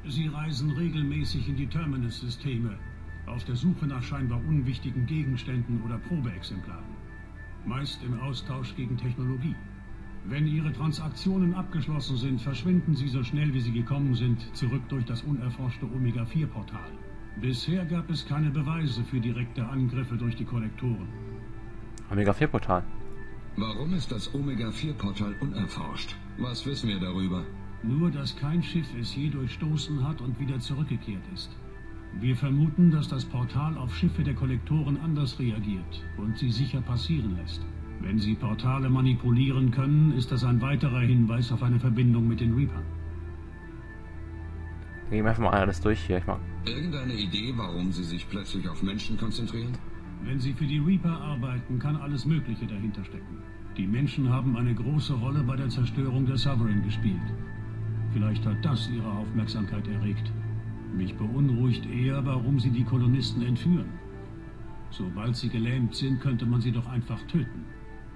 Sie reisen regelmäßig in die Terminus-Systeme, auf der Suche nach scheinbar unwichtigen Gegenständen oder Probeexemplaren. Meist im Austausch gegen Technologie. Wenn Ihre Transaktionen abgeschlossen sind, verschwinden Sie so schnell wie Sie gekommen sind, zurück durch das unerforschte Omega-4-Portal. Bisher gab es keine Beweise für direkte Angriffe durch die Kollektoren. Omega-4-Portal. Warum ist das Omega-4-Portal unerforscht? Was wissen wir darüber? Nur, dass kein Schiff es je durchstoßen hat und wieder zurückgekehrt ist. Wir vermuten, dass das Portal auf Schiffe der Kollektoren anders reagiert und sie sicher passieren lässt. Wenn sie Portale manipulieren können, ist das ein weiterer Hinweis auf eine Verbindung mit den Reapern. Gehen wir einfach mal alles durch hier. Irgendeine Idee, warum sie sich plötzlich auf Menschen konzentrieren? Wenn sie für die Reaper arbeiten, kann alles Mögliche dahinter stecken. Die Menschen haben eine große Rolle bei der Zerstörung der Sovereign gespielt. Vielleicht hat das ihre Aufmerksamkeit erregt. Mich beunruhigt eher, warum sie die Kolonisten entführen. Sobald sie gelähmt sind, könnte man sie doch einfach töten.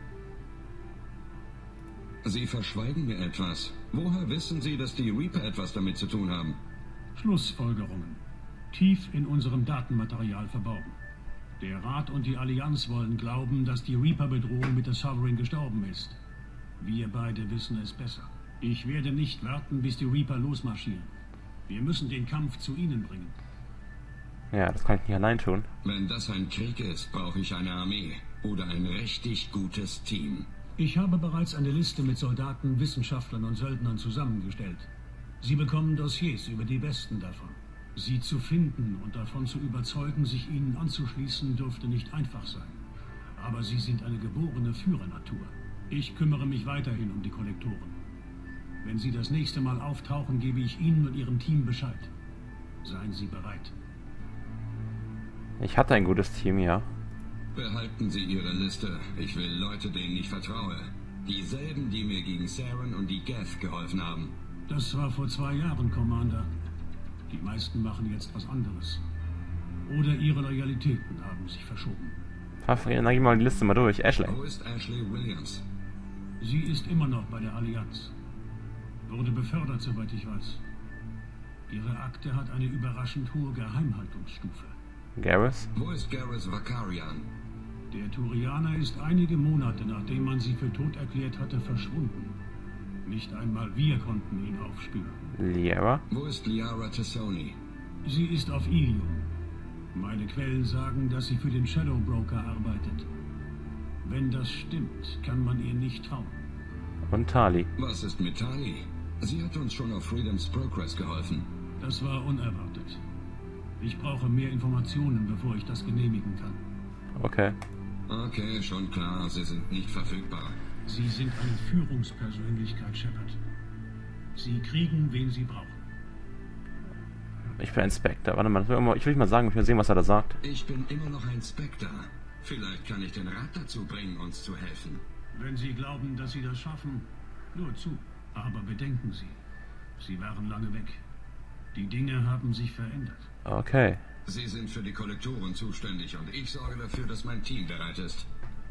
Sie verschweigen mir etwas. Woher wissen Sie, dass die Reaper etwas damit zu tun haben? Schlussfolgerungen. Tief in unserem Datenmaterial verborgen. Der Rat und die Allianz wollen glauben, dass die Reaper-Bedrohung mit der Sovereign gestorben ist. Wir beide wissen es besser. Ich werde nicht warten, bis die Reaper losmarschieren. Wir müssen den Kampf zu ihnen bringen. Ja, das kann ich nicht allein tun. Wenn das ein Krieg ist, brauche ich eine Armee. Oder ein richtig gutes Team. Ich habe bereits eine Liste mit Soldaten, Wissenschaftlern und Söldnern zusammengestellt. Sie bekommen Dossiers über die Besten davon. Sie zu finden und davon zu überzeugen, sich ihnen anzuschließen, dürfte nicht einfach sein. Aber sie sind eine geborene Führernatur. Ich kümmere mich weiterhin um die Kollektoren. Wenn sie das nächste Mal auftauchen, gebe ich Ihnen und Ihrem Team Bescheid. Seien Sie bereit. Ich hatte ein gutes Team, ja. Behalten Sie Ihre Liste. Ich will Leute, denen ich vertraue. Dieselben, die mir gegen Saren und die Geth geholfen haben. Das war vor 2 Jahren, Commander. Die meisten machen jetzt was anderes. Oder ihre Loyalitäten haben sich verschoben. Dann geh mal die Liste mal durch. Ashley. Wo ist Ashley Williams? Sie ist immer noch bei der Allianz. Wurde befördert, soweit ich weiß. Ihre Akte hat eine überraschend hohe Geheimhaltungsstufe. Garrus. Wo ist Garrus Vakarian? Der Turianer ist einige Monate, nachdem man sie für tot erklärt hatte, verschwunden. Nicht einmal wir konnten ihn aufspüren. Liara. Wo ist Liara Tassoni? Sie ist auf Ilium. Meine Quellen sagen, dass sie für den Shadow Broker arbeitet. Wenn das stimmt, kann man ihr nicht trauen. Und Tali. Was ist mit Tali? Sie hat uns schon auf Freedom's Progress geholfen. Das war unerwartet. Ich brauche mehr Informationen, bevor ich das genehmigen kann. Okay. Okay, schon klar, Sie sind nicht verfügbar. Sie sind eine Führungspersönlichkeit, Shepard. Sie kriegen, wen Sie brauchen. Ich bin Inspektor. Warte mal, ich will mal sagen, ich will sehen, was er da sagt. Ich bin immer noch ein Spectre. Vielleicht kann ich den Rat dazu bringen, uns zu helfen. Wenn Sie glauben, dass Sie das schaffen, nur zu. Aber bedenken Sie, Sie waren lange weg. Die Dinge haben sich verändert. Okay. Sie sind für die Kollektoren zuständig und ich sorge dafür, dass mein Team bereit ist.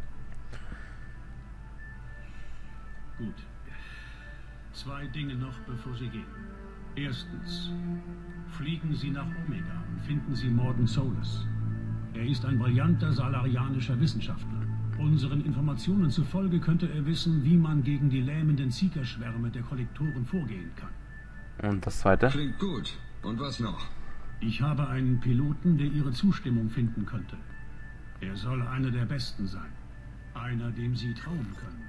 Gut. 2 Dinge noch, bevor Sie gehen. Erstens, fliegen Sie nach Omega und finden Sie Morden Solus. Er ist ein brillanter salarianischer Wissenschaftler. Unseren Informationen zufolge könnte er wissen, wie man gegen die lähmenden Ziegerschwärme der Kollektoren vorgehen kann. Und das zweite? Klingt gut. Und was noch? Ich habe einen Piloten, der Ihre Zustimmung finden könnte. Er soll einer der Besten sein. Einer, dem Sie trauen können.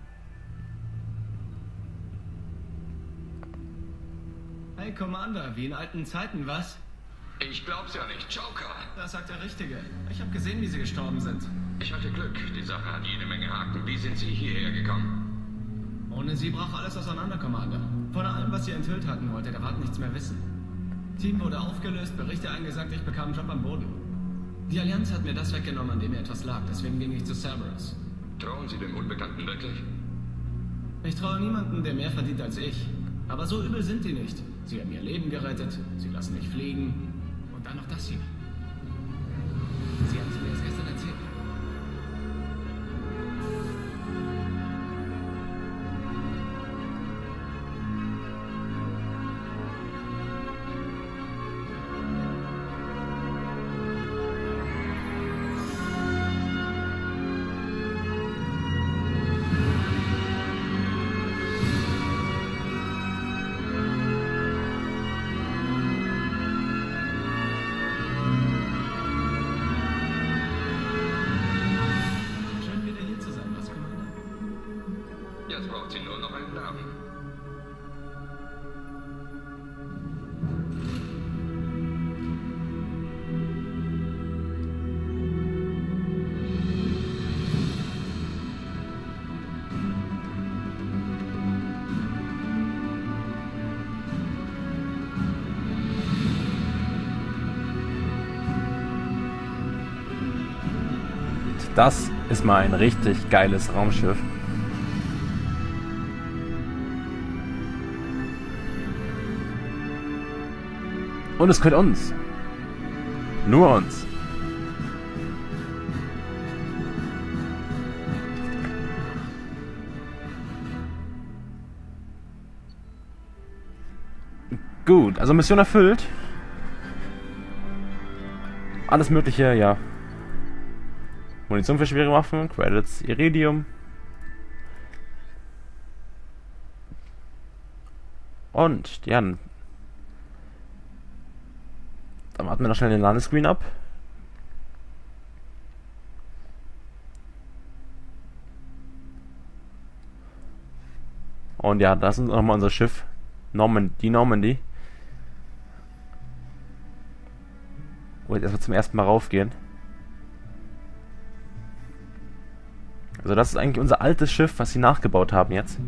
Hey, Commander, wie in alten Zeiten, was? Ich glaub's ja nicht. Joker! Das sagt der Richtige. Ich habe gesehen, wie Sie gestorben sind. Ich hatte Glück. Die Sache hat jede Menge Haken. Wie sind Sie hierher gekommen? Ohne Sie brach alles auseinander, Commander. Von allem, was Sie enthüllt hatten, wollte der Rat nichts mehr wissen. Team wurde aufgelöst, Berichte eingesagt, ich bekam einen Job am Boden. Die Allianz hat mir das weggenommen, an dem mir etwas lag, deswegen ging ich zu Cerberus. Trauen Sie dem Unbekannten wirklich? Ich traue niemanden, der mehr verdient als ich. Aber so übel sind die nicht. Sie haben ihr Leben gerettet, sie lassen mich fliegen. Und dann noch das hier. Sie haben es mir erst gestern erzählt. Das ist mal ein richtig geiles Raumschiff. Und es gehört uns. Nur uns. Gut, also Mission erfüllt. Alles mögliche, ja. Munition für schwere Waffen, Credits, Iridium. Und, ja, dann warten wir noch schnell den Landescreen ab. Und ja, das ist nochmal unser Schiff. Normandy. Wo wir jetzt erstmal zum ersten Mal raufgehen. Also das ist eigentlich unser altes Schiff, was sie nachgebaut haben jetzt.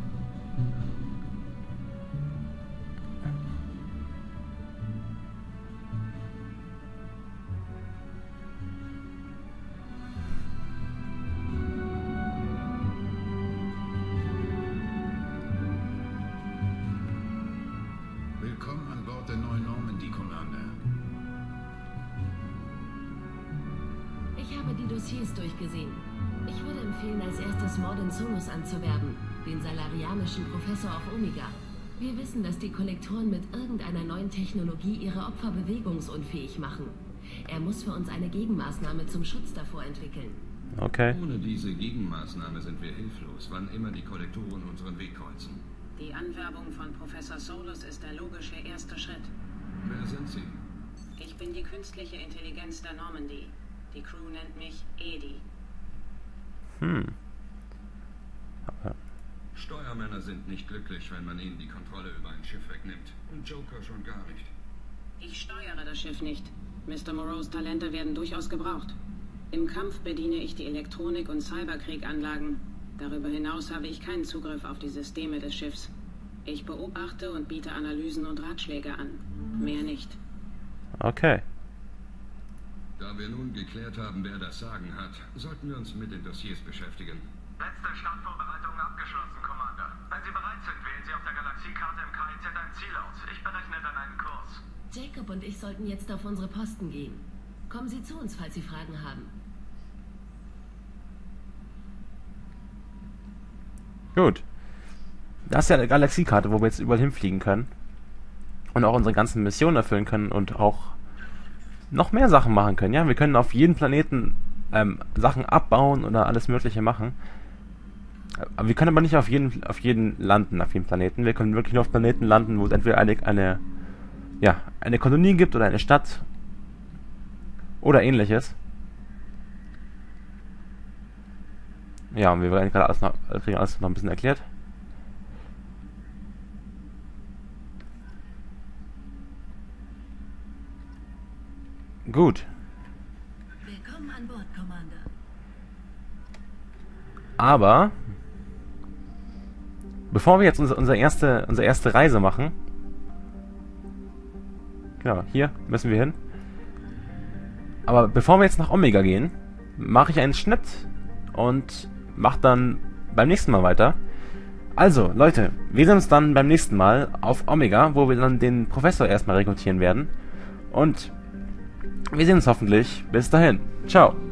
Willkommen an Bord der neuen Normandy, Commander. Ich habe die Dossiers durchgesehen. Ich würde empfehlen, als erstes Morden Solus anzuwerben, den salarianischen Professor auf Omega. Wir wissen, dass die Kollektoren mit irgendeiner neuen Technologie ihre Opfer bewegungsunfähig machen. Er muss für uns eine Gegenmaßnahme zum Schutz davor entwickeln. Okay. Ohne diese Gegenmaßnahme sind wir hilflos, wann immer die Kollektoren unseren Weg kreuzen. Die Anwerbung von Professor Solus ist der logische erste Schritt. Wer sind Sie? Ich bin die künstliche Intelligenz der Normandy. Die Crew nennt mich Edi. Steuermänner sind nicht glücklich, wenn man ihnen die Kontrolle über ein Schiff wegnimmt. Und Joker schon gar nicht. Ich steuere das Schiff nicht. Mr. Moreaus Talente werden durchaus gebraucht. Im Kampf bediene ich die Elektronik- und Cyberkrieganlagen. Darüber hinaus habe ich keinen Zugriff auf die Systeme des Schiffs. Ich beobachte und biete Analysen und Ratschläge an. Mehr nicht. Okay. Da wir nun geklärt haben, wer das Sagen hat, sollten wir uns mit den Dossiers beschäftigen. Letzte Startvorbereitungen abgeschlossen, Commander. Wenn Sie bereit sind, wählen Sie auf der Galaxiekarte im KIZ ein Ziel aus. Ich berechne dann einen Kurs. Jacob und ich sollten jetzt auf unsere Posten gehen. Kommen Sie zu uns, falls Sie Fragen haben. Gut. Das ist ja eine Galaxiekarte, wo wir jetzt überall hinfliegen können. Und auch unsere ganzen Missionen erfüllen können und auch noch mehr Sachen machen können. Ja, wir können auf jeden Planeten Sachen abbauen oder alles Mögliche machen. Aber wir können aber nicht auf jeden landen, auf jeden Planeten. Wir können wirklich nur auf Planeten landen, wo es entweder eine Kolonie gibt oder eine Stadt oder ähnliches. Ja, und wir werden gerade alles noch ein bisschen erklärt. Gut. Willkommen an Bord, Commander. Aber bevor wir jetzt unsere erste Reise machen, genau, hier müssen wir hin. Aber bevor wir jetzt nach Omega gehen, mache ich einen Schnitt und mache dann beim nächsten Mal weiter. Also, Leute, wir sehen uns dann beim nächsten Mal auf Omega, wo wir dann den Professor erstmal rekrutieren werden. Und wir sehen uns hoffentlich. Bis dahin. Ciao.